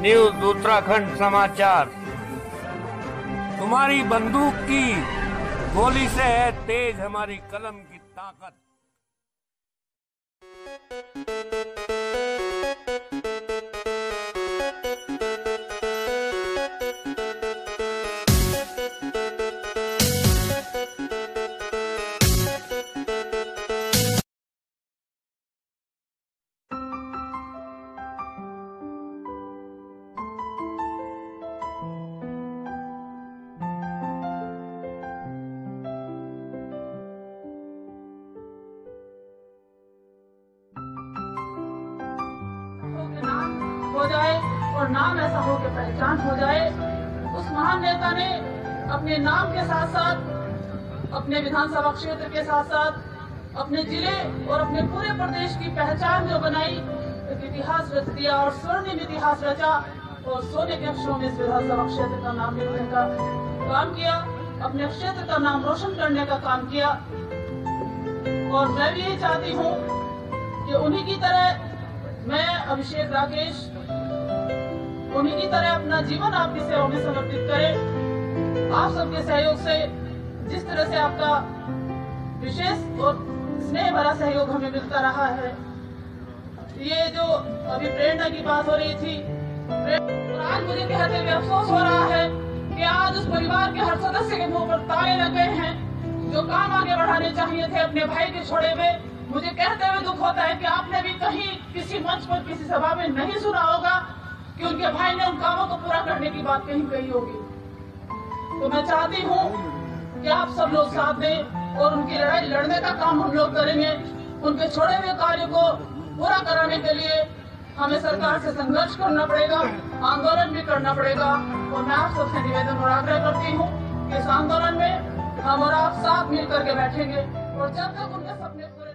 News Uttarakhand समाचार। तुम्हारी बंदूक की गोली से है तेज हमारी कलम की ताकत। हो जाए और नाम ऐसा हो कि पहचान हो जाए। उस महान नेता ने अपने नाम के साथ साथ अपने विधानसभा क्षेत्र के साथ साथ अपने जिले और अपने पूरे प्रदेश की पहचान जो बनाई, एक इतिहास रच दिया और स्वर्णिम इतिहास रचा और सोने के अक्षरों में इस विधानसभा क्षेत्र का नाम लिखने का काम किया, अपने क्षेत्र का नाम रोशन करने का काम किया। और मैं भी यही चाहती हूँ कि उन्हीं की तरह मैं अभिषेक राकेश उन्हीं की तरह अपना जीवन आपकी सेवा में समर्पित करें। आप सबके सहयोग से जिस तरह से आपका विशेष और स्नेह भरा सहयोग हमें मिलता रहा है, ये जो अभी प्रेरणा की बात हो रही थी, और आज मुझे कहते हुए अफसोस हो रहा है कि आज उस परिवार के हर सदस्य के मुंह पर ताले लग गए हैं जो काम आगे बढ़ाने चाहिए थे अपने भाई के छोड़े हुए। मुझे कहते हुए दुख होता है कि आपने भी कहीं किसी मंच पर किसी सभा में नहीं सुना होगा कि उनके भाई ने उन कामों को पूरा करने की बात कहीं कही होगी। तो मैं चाहती हूँ कि आप सब लोग साथ दें और उनकी लड़ाई लड़ने का काम हम लोग करेंगे। उनके छोड़े हुए कार्य को पूरा कराने के लिए हमें सरकार से संघर्ष करना पड़ेगा, आंदोलन भी करना पड़ेगा। और मैं आप सबसे निवेदन और आग्रह करती हूँ कि इस आंदोलन में हम और आप साथ मिल करके बैठेंगे और जब तक उनके सपने